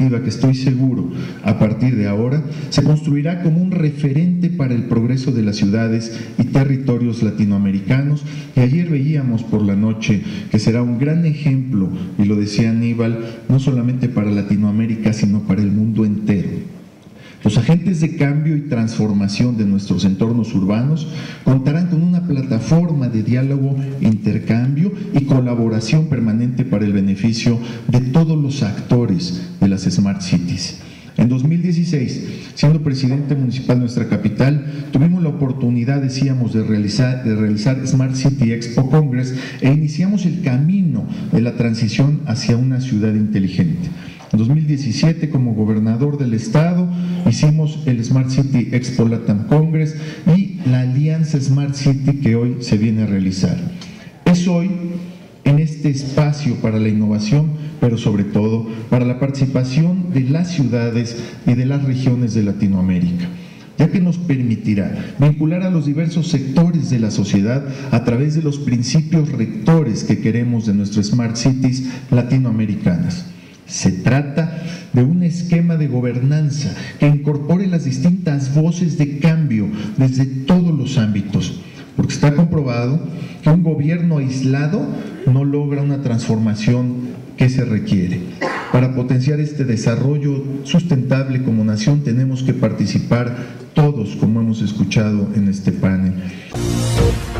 iniciativa que estoy seguro, a partir de ahora, se construirá como un referente para el progreso de las ciudades y territorios latinoamericanos, y ayer veíamos por la noche que será un gran ejemplo, y lo decía Aníbal, no solamente para Latinoamérica, sino para el mundo entero. Los agentes de cambio y transformación de nuestros entornos urbanos contarán con una plataforma de diálogo, intercambio y colaboración permanente para el beneficio de todos los actores de las Smart Cities. En 2016, siendo presidente municipal de nuestra capital, tuvimos la oportunidad, decíamos, de realizar Smart City Expo Congress e iniciamos el camino de la transición hacia una ciudad inteligente. En 2017, como gobernador del estado, hicimos el Smart City Expo Latam Congress y la alianza Smart City que hoy se viene a realizar. Es hoy, en este espacio para la innovación, pero sobre todo para la participación de las ciudades y de las regiones de Latinoamérica, ya que nos permitirá vincular a los diversos sectores de la sociedad a través de los principios rectores que queremos de nuestras Smart Cities latinoamericanas. Se trata de un esquema de gobernanza que incorpore las distintas voces de cambio desde todos los ámbitos, porque está comprobado que un gobierno aislado no logra una transformación que se requiere. Para potenciar este desarrollo sustentable como nación tenemos que participar todos, como hemos escuchado en este panel.